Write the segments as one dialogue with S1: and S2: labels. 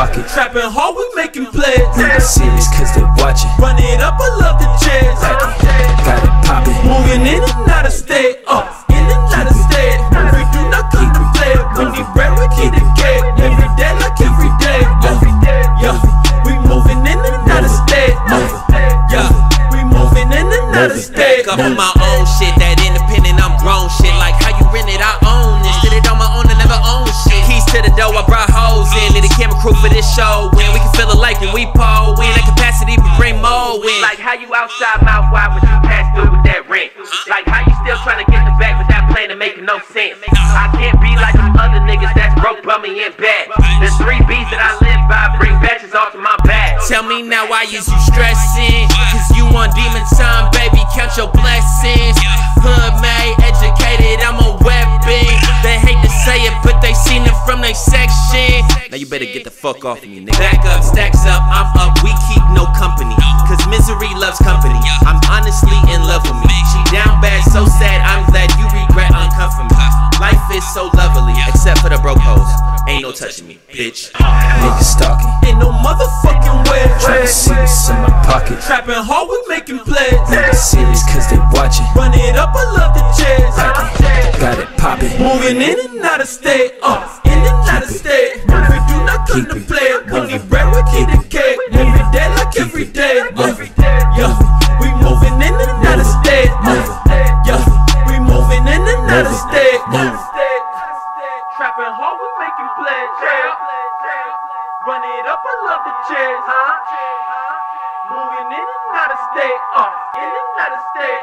S1: pocket.
S2: Trapping hard, we making plays.
S1: Niggas serious cause they watching.
S2: Run it up, I love the chairs.
S1: Got it poppin'.
S2: Moving in and out of state, in and out of state. We do not contemplate. We need bread, we need a cake. Every day like every day. Yeah, we moving in and out of state. Yeah, we moving in and out of state.
S3: Up on my own shit, that independent, I'm grown shit. Like how you rent it, I own this. Did it on my own, I never own shit. Keys to the door, I brought hoes in. Need a camera crew for this show. When we can feel it like when we pull. We in that capacity, we bring more in. Like how you outside mouth wide when you pass through with that rent. Like how you still trying to get the bag with that plan to make no sense. I can't be like them other niggas that's broke, bummy, and bad. The 3 B's that I live by bring batches off to my back. Tell me now why is you stressing? Cause you on demon time, baby, count your blessings. Hood made, educated, I'm a weapon. They hate to say it, but they seen it from their section. Now you better get the fuck off of me, nigga. Back up, stacks up, I'm up, we keep no company. Cause misery loves company. I'm honestly in love with me. She down bad, so sad, I'm glad you regret uncomfort me. Life is so lovely, except for the broke hoes. Ain't no touching me, bitch.
S1: Niggas stalking.
S2: Ain't no motherfucking way.
S1: Tryna see what's in my pocket.
S2: Trapping hard, we making plays.
S1: Niggas serious cause they watching.
S2: Run it up, I love the chairs.
S1: Got it poppin'.
S2: Moving in and out of state, in and out of state. We do not contemplate. We need bread, we need a cake. Every day like every day. Yeah, we moving in and out of state. Yeah, we moving in and out of state. Trapping hard, we making plays. Run it up, I love the chairs. Moving in and out of state, in and out of state.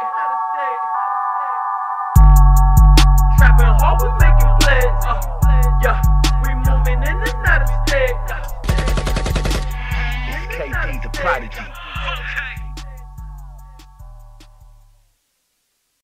S2: Trapping hard, we making plays. Yeah, we moving in and out of state.
S4: KP the Prodigy.